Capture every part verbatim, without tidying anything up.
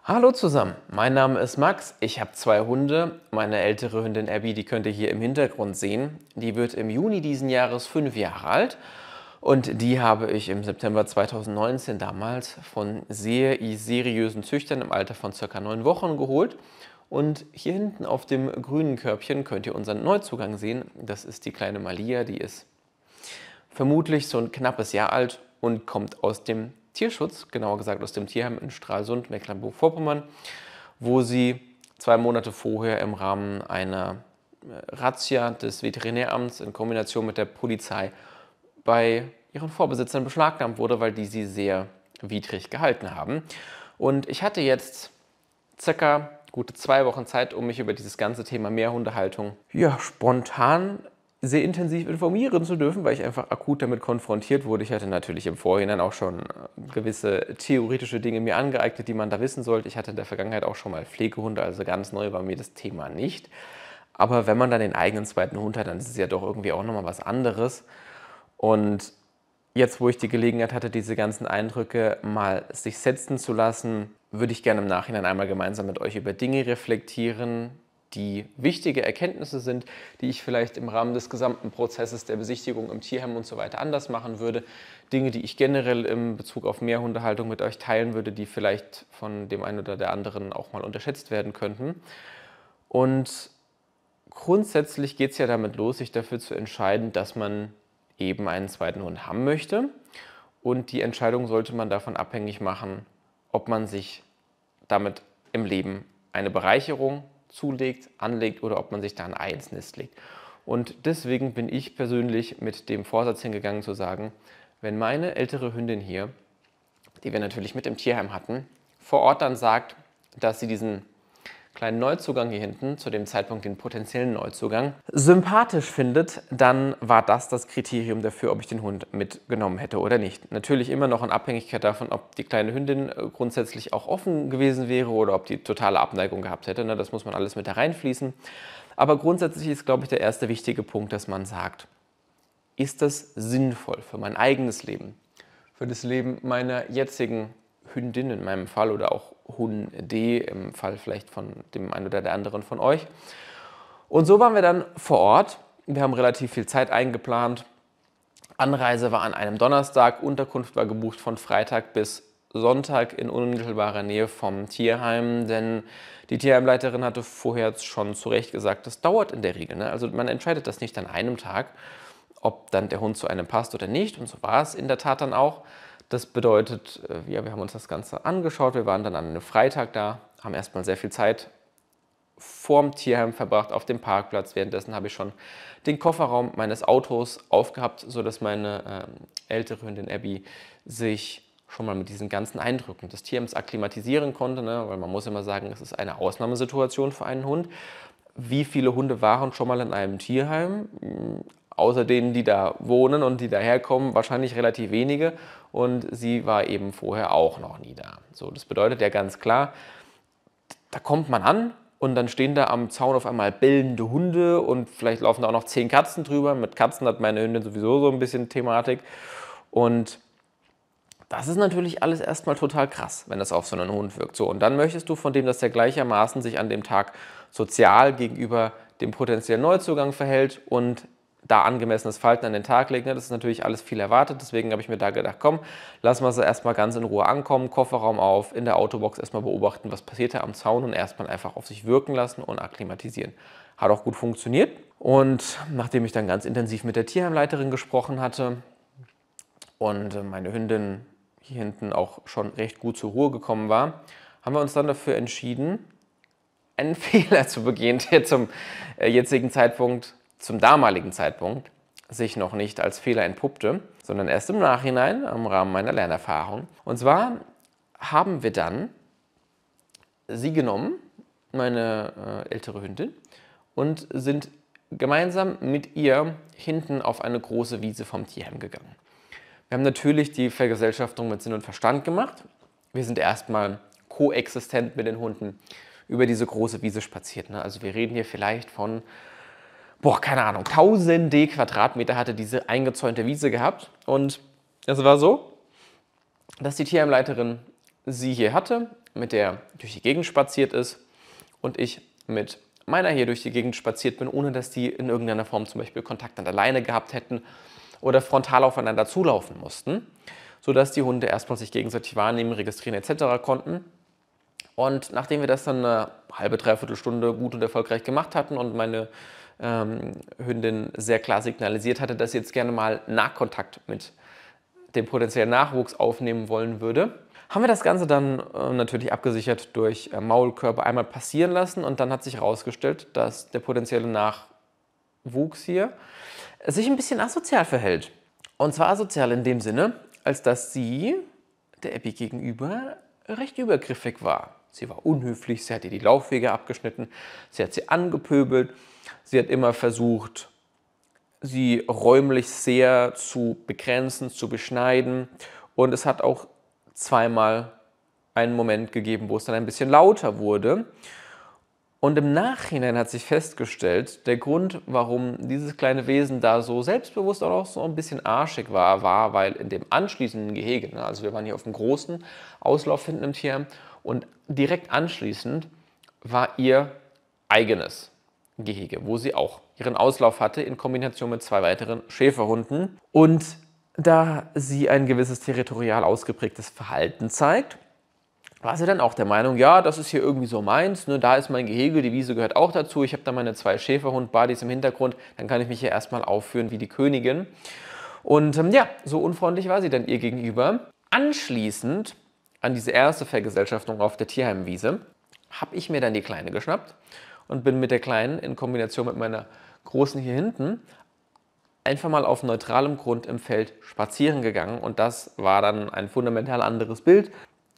Hallo zusammen, mein Name ist Max, ich habe zwei Hunde. Meine ältere Hündin Abby, die könnt ihr hier im Hintergrund sehen. Die wird im Juni diesen Jahres fünf Jahre alt und die habe ich im September zweitausendneunzehn damals von sehr seriösen Züchtern im Alter von circa neun Wochen geholt. Und hier hinten auf dem grünen Körbchen könnt ihr unseren Neuzugang sehen. Das ist die kleine Malia, die ist vermutlich so ein knappes Jahr alt und kommt aus dem Tierschutz, genauer gesagt aus dem Tierheim in Stralsund, Mecklenburg-Vorpommern, wo sie zwei Monate vorher im Rahmen einer Razzia des Veterinäramts in Kombination mit der Polizei bei ihren Vorbesitzern beschlagnahmt wurde, weil die sie sehr widrig gehalten haben. Und ich hatte jetzt circa gute zwei Wochen Zeit, um mich über dieses ganze Thema Mehrhundehaltung ja, spontan sehr intensiv informieren zu dürfen, weil ich einfach akut damit konfrontiert wurde. Ich hatte natürlich im Vorhinein auch schon gewisse theoretische Dinge mir angeeignet, die man da wissen sollte. Ich hatte in der Vergangenheit auch schon mal Pflegehunde, also ganz neu war mir das Thema nicht. Aber wenn man dann den eigenen zweiten Hund hat, dann ist es ja doch irgendwie auch nochmal was anderes. Und jetzt, wo ich die Gelegenheit hatte, diese ganzen Eindrücke mal sich setzen zu lassen, würde ich gerne im Nachhinein einmal gemeinsam mit euch über Dinge reflektieren, die wichtige Erkenntnisse sind, die ich vielleicht im Rahmen des gesamten Prozesses der Besichtigung im Tierheim und so weiter anders machen würde. Dinge, die ich generell in Bezug auf Mehrhundehaltung mit euch teilen würde, die vielleicht von dem einen oder der anderen auch mal unterschätzt werden könnten. Und grundsätzlich geht es ja damit los, sich dafür zu entscheiden, dass man eben einen zweiten Hund haben möchte. Und die Entscheidung sollte man davon abhängig machen, ob man sich damit im Leben eine Bereicherung zulegt, anlegt oder ob man sich da ein Ei ins Nest legt. Und deswegen bin ich persönlich mit dem Vorsatz hingegangen zu sagen, wenn meine ältere Hündin hier, die wir natürlich mit im Tierheim hatten, vor Ort dann sagt, dass sie diesen kleinen Neuzugang hier hinten, zu dem Zeitpunkt den potenziellen Neuzugang, sympathisch findet, dann war das das Kriterium dafür, ob ich den Hund mitgenommen hätte oder nicht. Natürlich immer noch in Abhängigkeit davon, ob die kleine Hündin grundsätzlich auch offen gewesen wäre oder ob die totale Abneigung gehabt hätte. Das muss man alles mit da reinfließen. Aber grundsätzlich ist, glaube ich, der erste wichtige Punkt, dass man sagt, ist das sinnvoll für mein eigenes Leben, für das Leben meiner jetzigen Hündin in meinem Fall oder auch Hunde im Fall vielleicht von dem einen oder der anderen von euch. Und so waren wir dann vor Ort. Wir haben relativ viel Zeit eingeplant. Anreise war an einem Donnerstag, Unterkunft war gebucht von Freitag bis Sonntag in unmittelbarer Nähe vom Tierheim, denn die Tierheimleiterin hatte vorher schon zu Recht gesagt, das dauert in der Regel. Ne? Also man entscheidet das nicht an einem Tag, ob dann der Hund zu einem passt oder nicht. Und so war es in der Tat dann auch. Das bedeutet, ja, wir haben uns das Ganze angeschaut, wir waren dann an einem Freitag da, haben erstmal sehr viel Zeit vorm Tierheim verbracht, auf dem Parkplatz. Währenddessen habe ich schon den Kofferraum meines Autos aufgehabt, sodass meine äh, ältere Hündin Abby sich schon mal mit diesen ganzen Eindrücken des Tierheims akklimatisieren konnte, ne? Weil man muss immer sagen, es ist eine Ausnahmesituation für einen Hund. Wie viele Hunde waren schon mal in einem Tierheim? Außer denen, die da wohnen und die daherkommen, wahrscheinlich relativ wenige. Und sie war eben vorher auch noch nie da. So, das bedeutet ja ganz klar, da kommt man an und dann stehen da am Zaun auf einmal bellende Hunde und vielleicht laufen da auch noch zehn Katzen drüber. Mit Katzen hat meine Hündin sowieso so ein bisschen Thematik. Und das ist natürlich alles erstmal total krass, wenn das auf so einen Hund wirkt. So, und dann möchtest du von dem, dass der gleichermaßen sich an dem Tag sozial gegenüber dem potenziellen Neuzugang verhält und da angemessenes Verhalten an den Tag legt. Das ist natürlich alles viel erwartet, deswegen habe ich mir da gedacht, komm, lassen wir sie erstmal ganz in Ruhe ankommen, Kofferraum auf, in der Autobox erstmal beobachten, was passiert da am Zaun und erstmal einfach auf sich wirken lassen und akklimatisieren. Hat auch gut funktioniert und nachdem ich dann ganz intensiv mit der Tierheimleiterin gesprochen hatte und meine Hündin hier hinten auch schon recht gut zur Ruhe gekommen war, haben wir uns dann dafür entschieden, einen Fehler zu begehen, der zum jetzigen Zeitpunkt zum damaligen Zeitpunkt sich noch nicht als Fehler entpuppte, sondern erst im Nachhinein im Rahmen meiner Lernerfahrung. Und zwar haben wir dann sie genommen, meine äh, ältere Hündin, und sind gemeinsam mit ihr hinten auf eine große Wiese vom Tierheim gegangen. Wir haben natürlich die Vergesellschaftung mit Sinn und Verstand gemacht. Wir sind erstmal koexistent mit den Hunden über diese große Wiese spaziert. Ne? Also wir reden hier vielleicht von boah, keine Ahnung, tausende Quadratmeter hatte diese eingezäunte Wiese gehabt. Und es war so, dass die Tierheimleiterin sie hier hatte, mit der durch die Gegend spaziert ist und ich mit meiner hier durch die Gegend spaziert bin, ohne dass die in irgendeiner Form zum Beispiel Kontakt an der Leine gehabt hätten oder frontal aufeinander zulaufen mussten, sodass die Hunde erstmal sich gegenseitig wahrnehmen, registrieren et cetera konnten. Und nachdem wir das dann eine halbe, dreiviertel Stunde gut und erfolgreich gemacht hatten und meine ähm, Hündin sehr klar signalisiert hatte, dass sie jetzt gerne mal Nahkontakt mit dem potenziellen Nachwuchs aufnehmen wollen würde, haben wir das Ganze dann äh, natürlich abgesichert durch äh, Maulkörper einmal passieren lassen und dann hat sich herausgestellt, dass der potenzielle Nachwuchs hier sich ein bisschen asozial verhält. Und zwar asozial in dem Sinne, als dass sie der Abby gegenüber recht übergriffig war. Sie war unhöflich, sie hat ihr die Laufwege abgeschnitten, sie hat sie angepöbelt, sie hat immer versucht, sie räumlich sehr zu begrenzen, zu beschneiden und es hat auch zweimal einen Moment gegeben, wo es dann ein bisschen lauter wurde. Und im Nachhinein hat sich festgestellt, der Grund, warum dieses kleine Wesen da so selbstbewusst und auch so ein bisschen arschig war, war, weil in dem anschließenden Gehege, ne, also wir waren hier auf dem großen Auslauf hinten im Tierheim und direkt anschließend war ihr eigenes Gehege, wo sie auch ihren Auslauf hatte in Kombination mit zwei weiteren Schäferhunden. Und da sie ein gewisses territorial ausgeprägtes Verhalten zeigt, war sie dann auch der Meinung, ja, das ist hier irgendwie so meins, ne, da ist mein Gehege, die Wiese gehört auch dazu, ich habe da meine zwei Schäferhund-Buddies im Hintergrund, dann kann ich mich hier erstmal aufführen wie die Königin. Und ähm, ja, so unfreundlich war sie dann ihr gegenüber. Anschließend an diese erste Vergesellschaftung auf der Tierheimwiese habe ich mir dann die Kleine geschnappt und bin mit der Kleinen in Kombination mit meiner Großen hier hinten einfach mal auf neutralem Grund im Feld spazieren gegangen und das war dann ein fundamental anderes Bild.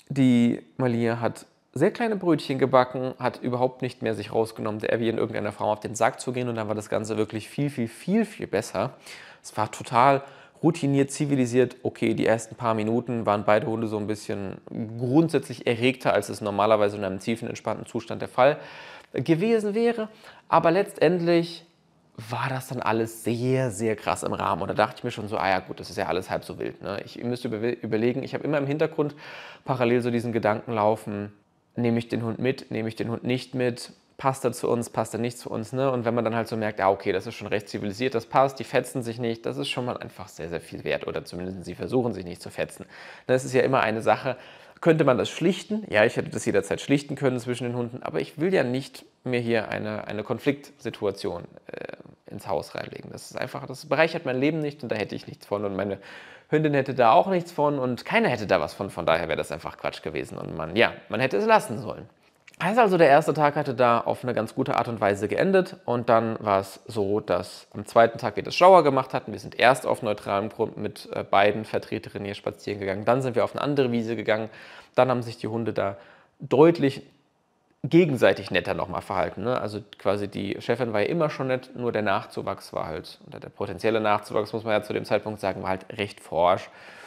Die Malia hat sehr kleine Brötchen gebacken, hat überhaupt nicht mehr sich rausgenommen, der Abby in irgendeiner Form auf den Sack zu gehen und dann war das Ganze wirklich viel, viel, viel, viel besser. Es war total routiniert, zivilisiert. Okay, die ersten paar Minuten waren beide Hunde so ein bisschen grundsätzlich erregter, als es normalerweise in einem tiefen, entspannten Zustand der Fall gewesen wäre, aber letztendlich war das dann alles sehr, sehr krass im Rahmen. Und da dachte ich mir schon so, ah ja gut, das ist ja alles halb so wild. Ne? Ich müsste überlegen, ich habe immer im Hintergrund parallel so diesen Gedanken laufen, nehme ich den Hund mit, nehme ich den Hund nicht mit, passt er zu uns, passt er nicht zu uns. Ne? Und wenn man dann halt so merkt, ah okay, das ist schon recht zivilisiert, das passt, die fetzen sich nicht, das ist schon mal einfach sehr, sehr viel wert. Oder zumindest sie versuchen sich nicht zu fetzen. Das ist ja immer eine Sache, könnte man das schlichten? Ja, ich hätte das jederzeit schlichten können zwischen den Hunden, aber ich will ja nicht mir hier eine, eine Konfliktsituation äh, ins Haus reinlegen. Das ist einfach, das bereichert mein Leben nicht und da hätte ich nichts von und meine Hündin hätte da auch nichts von und keiner hätte da was von, von daher wäre das einfach Quatsch gewesen und man, ja, man hätte es lassen sollen. Heißt also, der erste Tag hatte da auf eine ganz gute Art und Weise geendet und dann war es so, dass am zweiten Tag wir das Schauer gemacht hatten. Wir sind erst auf neutralem Grund mit äh, beiden Vertreterinnen hier spazieren gegangen, dann sind wir auf eine andere Wiese gegangen, dann haben sich die Hunde da deutlich gegenseitig netter nochmal verhalten. Ne? Also quasi die Chefin war ja immer schon nett, nur der Nachzuwachs war halt, oder der potenzielle Nachzuwachs, muss man ja zu dem Zeitpunkt sagen, war halt recht forsch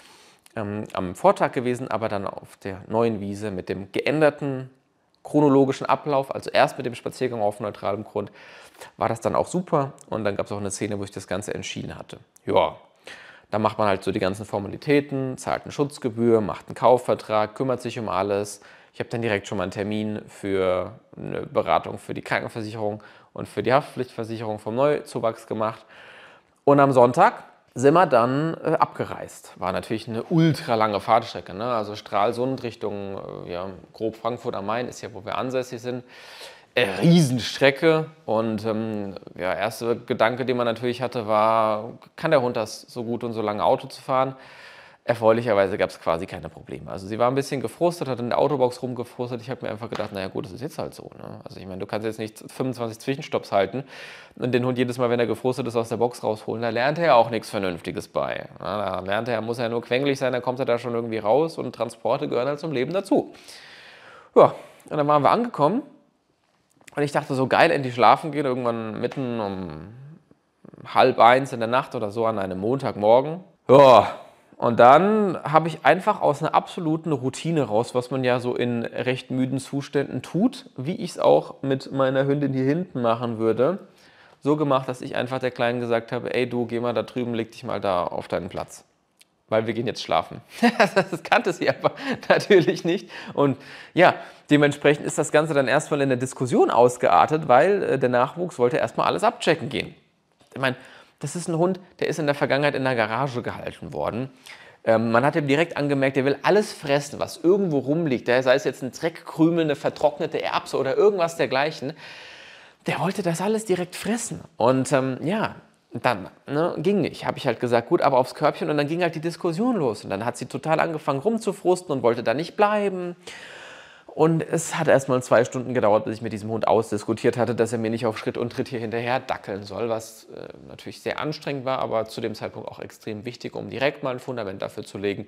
ähm, am Vortag gewesen, aber dann auf der neuen Wiese mit dem geänderten chronologischen Ablauf, also erst mit dem Spaziergang auf neutralem Grund, war das dann auch super und dann gab es auch eine Szene, wo ich das Ganze entschieden hatte. Ja, da macht man halt so die ganzen Formalitäten, zahlt eine Schutzgebühr, macht einen Kaufvertrag, kümmert sich um alles. Ich habe dann direkt schon mal einen Termin für eine Beratung für die Krankenversicherung und für die Haftpflichtversicherung vom Neuzuwachs gemacht und am Sonntag sind wir dann äh, abgereist. War natürlich eine ultra lange Fahrtstrecke, ne? Also Stralsund Richtung äh, ja, grob Frankfurt am Main ist ja, wo wir ansässig sind. Äh, Riesenstrecke und ähm, ja, erster Gedanke, den man natürlich hatte, war, kann der Hund das so gut und so lange Auto zu fahren? Erfreulicherweise gab es quasi keine Probleme. Also sie war ein bisschen gefrustet, hat in der Autobox rumgefrustet. Ich habe mir einfach gedacht, naja gut, das ist jetzt halt so. Ne? Also ich meine, du kannst jetzt nicht fünfundzwanzig Zwischenstopps halten und den Hund jedes Mal, wenn er gefrustet ist, aus der Box rausholen. Da lernt er ja auch nichts Vernünftiges bei. Ja, da lernt er, muss er nur quengelig sein, dann kommt er da schon irgendwie raus und Transporte gehören halt zum Leben dazu. Ja, und dann waren wir angekommen und ich dachte so, geil, endlich schlafen gehen, irgendwann mitten um halb eins in der Nacht oder so an einem Montagmorgen. Ja, und dann habe ich einfach aus einer absoluten Routine raus, was man ja so in recht müden Zuständen tut, wie ich es auch mit meiner Hündin hier hinten machen würde, so gemacht, dass ich einfach der Kleinen gesagt habe, ey du, geh mal da drüben, leg dich mal da auf deinen Platz. weil wir gehen jetzt schlafen. Das kannte sie aber natürlich nicht. Und ja, dementsprechend ist das Ganze dann erstmal in der Diskussion ausgeartet, weil äh, der Nachwuchs wollte erstmal alles abchecken gehen. Ich meine, das ist ein Hund, der ist in der Vergangenheit in der Garage gehalten worden. Ähm, man hat ihm direkt angemerkt, der will alles fressen, was irgendwo rumliegt. Sei es jetzt ein Dreckkrümel, eine vertrocknete Erbse oder irgendwas dergleichen. Der wollte das alles direkt fressen. Und ähm, ja, dann ne, ging nicht. Habe ich halt gesagt, gut, aber aufs Körbchen. Und dann ging halt die Diskussion los. Und dann hat sie total angefangen rumzufrusten und wollte da nicht bleiben. Und es hat erst mal zwei Stunden gedauert, bis ich mit diesem Hund ausdiskutiert hatte, dass er mir nicht auf Schritt und Tritt hier hinterher dackeln soll, was äh, natürlich sehr anstrengend war, aber zu dem Zeitpunkt auch extrem wichtig, um direkt mal ein Fundament dafür zu legen.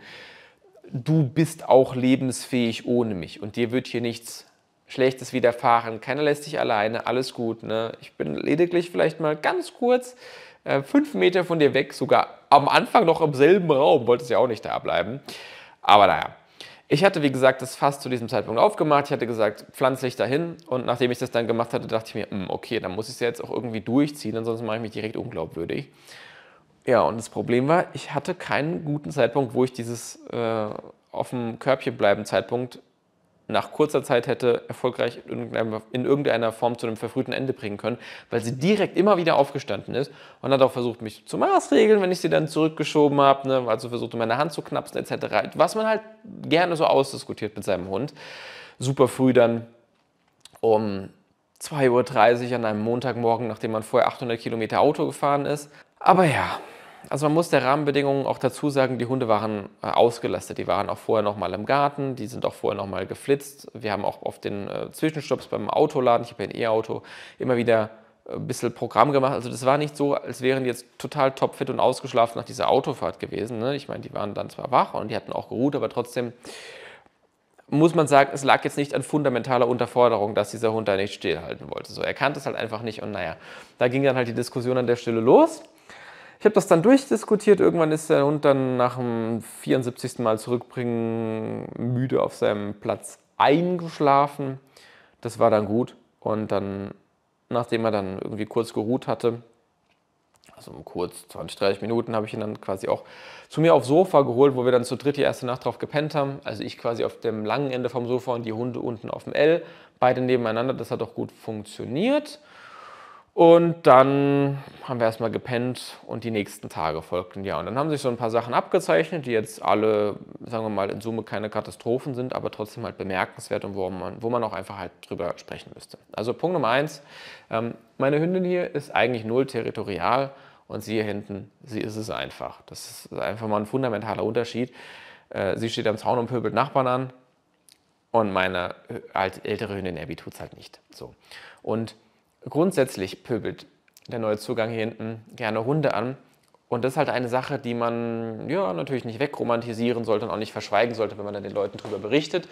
Du bist auch lebensfähig ohne mich und dir wird hier nichts Schlechtes widerfahren. Keiner lässt dich alleine, alles gut. Ne? Ich bin lediglich vielleicht mal ganz kurz äh, fünf Meter von dir weg, sogar am Anfang noch im selben Raum, wolltest ja auch nicht da bleiben. Aber naja. Ich hatte, wie gesagt, das Fass zu diesem Zeitpunkt aufgemacht. Ich hatte gesagt, pflanze dich dahin. Und nachdem ich das dann gemacht hatte, dachte ich mir, mh, okay, dann muss ich es ja jetzt auch irgendwie durchziehen, ansonsten mache ich mich direkt unglaubwürdig. Ja, und das Problem war, ich hatte keinen guten Zeitpunkt, wo ich dieses äh, auf dem Körbchen bleiben Zeitpunkt nach kurzer Zeit hätte erfolgreich in irgendeiner, in irgendeiner Form zu einem verfrühten Ende bringen können, weil sie direkt immer wieder aufgestanden ist und hat auch versucht, mich zu maßregeln, wenn ich sie dann zurückgeschoben habe, ne? Also versucht, meine Hand zu knapsen et cetera. Was man halt gerne so ausdiskutiert mit seinem Hund. Super früh dann um zwei Uhr dreißig an einem Montagmorgen, nachdem man vorher achthundert Kilometer Auto gefahren ist. Aber ja, also man muss der Rahmenbedingungen auch dazu sagen, die Hunde waren äh, ausgelastet. Die waren auch vorher noch mal im Garten, die sind auch vorher noch mal geflitzt. Wir haben auch auf den äh, Zwischenstopps beim Autoladen, ich habe ja ein E-Auto, immer wieder ein bisschen Programm gemacht. Also das war nicht so, als wären die jetzt total topfit und ausgeschlafen nach dieser Autofahrt gewesen. Ne? Ich meine, die waren dann zwar wach und die hatten auch geruht, aber trotzdem muss man sagen, es lag jetzt nicht an fundamentaler Unterforderung, dass dieser Hund da nicht stillhalten wollte. So, er kannte es halt einfach nicht und naja, da ging dann halt die Diskussion an der Stelle los. Ich habe das dann durchdiskutiert. Irgendwann ist der Hund dann nach dem vierundsiebzigsten Mal zurückbringen müde auf seinem Platz eingeschlafen. Das war dann gut. Und dann, nachdem er dann irgendwie kurz geruht hatte, also kurz, zwanzig, dreißig Minuten, habe ich ihn dann quasi auch zu mir aufs Sofa geholt, wo wir dann zu dritt die erste Nacht drauf gepennt haben. Also ich quasi auf dem langen Ende vom Sofa und die Hunde unten auf dem L. Beide nebeneinander. Das hat auch gut funktioniert. Und dann haben wir erstmal gepennt und die nächsten Tage folgten ja. Und dann haben sich so ein paar Sachen abgezeichnet, die jetzt alle, sagen wir mal, in Summe keine Katastrophen sind, aber trotzdem halt bemerkenswert und wo man, wo man auch einfach halt drüber sprechen müsste. Also Punkt Nummer eins, ähm, meine Hündin hier ist eigentlich null territorial und sie hier hinten, sie ist es einfach. Das ist einfach mal ein fundamentaler Unterschied. Äh, sie steht am Zaun und pöbelt Nachbarn an und meine halt ältere Hündin Abby tut es halt nicht. So. Und grundsätzlich pöbelt der neue Zugang hier hinten gerne Hunde an. Und das ist halt eine Sache, die man ja natürlich nicht wegromantisieren sollte und auch nicht verschweigen sollte, wenn man dann den Leuten darüber berichtet.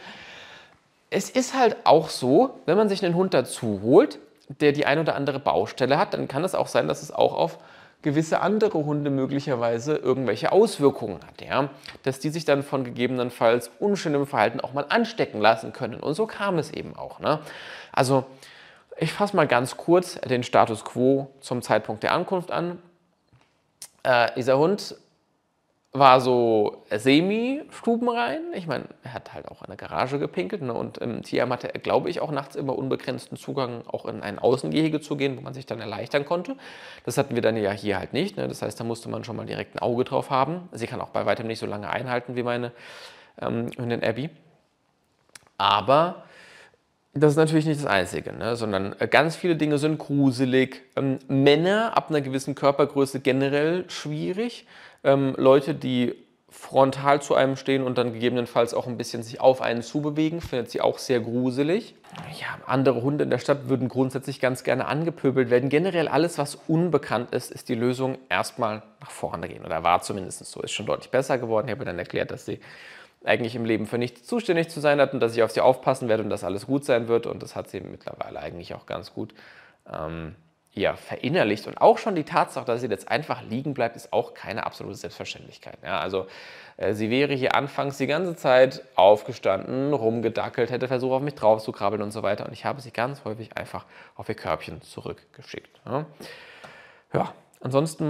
Es ist halt auch so, wenn man sich einen Hund dazu holt, der die ein oder andere Baustelle hat, dann kann es auch sein, dass es auch auf gewisse andere Hunde möglicherweise irgendwelche Auswirkungen hat. Ja? Dass die sich dann von gegebenenfalls unschönem Verhalten auch mal anstecken lassen können. Und so kam es eben auch. Ne? Also ich fasse mal ganz kurz den Status quo zum Zeitpunkt der Ankunft an. Äh, dieser Hund war so semi-stubenrein. Ich meine, er hat halt auch in der Garage gepinkelt. Ne? Und im Tierheim hatte er, glaube ich, auch nachts immer unbegrenzten Zugang, auch in ein Außengehege zu gehen, wo man sich dann erleichtern konnte. Das hatten wir dann ja hier halt nicht. Ne? Das heißt, da musste man schon mal direkt ein Auge drauf haben. Sie kann auch bei weitem nicht so lange einhalten wie meine ähm, Hündin Abby. Aber das ist natürlich nicht das Einzige, ne? Sondern ganz viele Dinge sind gruselig. Ähm, Männer ab einer gewissen Körpergröße generell schwierig. Ähm, Leute, die frontal zu einem stehen und dann gegebenenfalls auch ein bisschen sich auf einen zubewegen, findet sie auch sehr gruselig. Ja, andere Hunde in der Stadt würden grundsätzlich ganz gerne angepöbelt werden. Generell alles, was unbekannt ist, ist die Lösung erstmal nach vorne gehen. Oder war zumindest so. Ist schon deutlich besser geworden. Ich habe dann erklärt, dass sie eigentlich im Leben für nichts zuständig zu sein hat und dass ich auf sie aufpassen werde und dass alles gut sein wird. Und das hat sie mittlerweile eigentlich auch ganz gut ähm, ja, verinnerlicht. Und auch schon die Tatsache, dass sie jetzt einfach liegen bleibt, ist auch keine absolute Selbstverständlichkeit. Ja, also äh, sie wäre hier anfangs die ganze Zeit aufgestanden, rumgedackelt, hätte versucht, auf mich drauf zu krabbeln und so weiter. Und ich habe sie ganz häufig einfach auf ihr Körbchen zurückgeschickt. Ja, ja ansonsten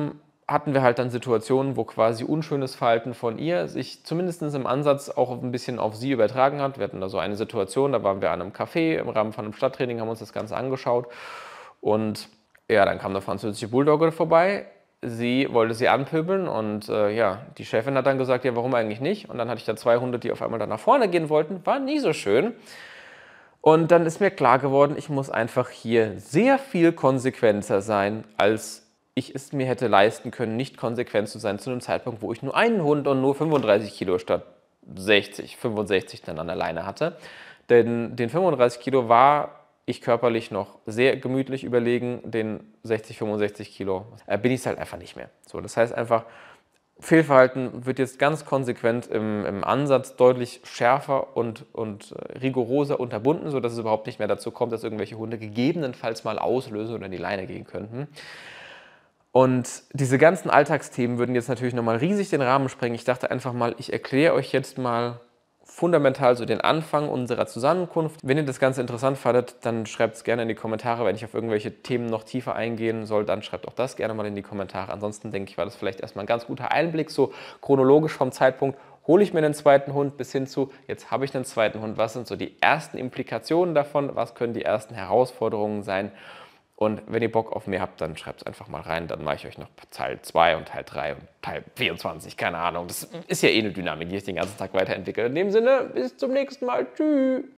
hatten wir halt dann Situationen, wo quasi unschönes Verhalten von ihr sich zumindest im Ansatz auch ein bisschen auf sie übertragen hat. Wir hatten da so eine Situation, da waren wir an einem Café im Rahmen von einem Stadttraining, haben uns das Ganze angeschaut und ja, dann kam eine französische Bulldogge vorbei. Sie wollte sie anpöbeln und äh, ja, die Chefin hat dann gesagt, ja, warum eigentlich nicht? Und dann hatte ich da zwei Hunde, die auf einmal dann nach vorne gehen wollten. War nie so schön. Und dann ist mir klar geworden, ich muss einfach hier sehr viel konsequenter sein, als ich es mir hätte leisten können, nicht konsequent zu sein zu einem Zeitpunkt, wo ich nur einen Hund und nur fünfunddreißig Kilo statt sechzig, fünfundsechzig dann an der Leine hatte. Denn den fünfunddreißig Kilo war ich körperlich noch sehr gemütlich überlegen, den sechzig, fünfundsechzig Kilo äh, bin ich es halt einfach nicht mehr. So, das heißt einfach, Fehlverhalten wird jetzt ganz konsequent im, im Ansatz deutlich schärfer und, und rigoroser unterbunden, sodass es überhaupt nicht mehr dazu kommt, dass irgendwelche Hunde gegebenenfalls mal auslösen oder in die Leine gehen könnten. Und diese ganzen Alltagsthemen würden jetzt natürlich nochmal riesig den Rahmen sprengen. Ich dachte einfach mal, ich erkläre euch jetzt mal fundamental so den Anfang unserer Zusammenkunft. Wenn ihr das Ganze interessant fandet, dann schreibt es gerne in die Kommentare. Wenn ich auf irgendwelche Themen noch tiefer eingehen soll, dann schreibt auch das gerne mal in die Kommentare. Ansonsten denke ich, war das vielleicht erstmal ein ganz guter Einblick, so chronologisch vom Zeitpunkt, hole ich mir einen zweiten Hund bis hin zu, jetzt habe ich einen zweiten Hund. Was sind so die ersten Implikationen davon? Was können die ersten Herausforderungen sein? Und wenn ihr Bock auf mehr habt, dann schreibt es einfach mal rein. Dann mache ich euch noch Teil zwei und Teil drei und Teil vierundzwanzig. Keine Ahnung. Das ist ja eh eine Dynamik, die ich den ganzen Tag weiterentwickle. In dem Sinne, bis zum nächsten Mal. Tschüss.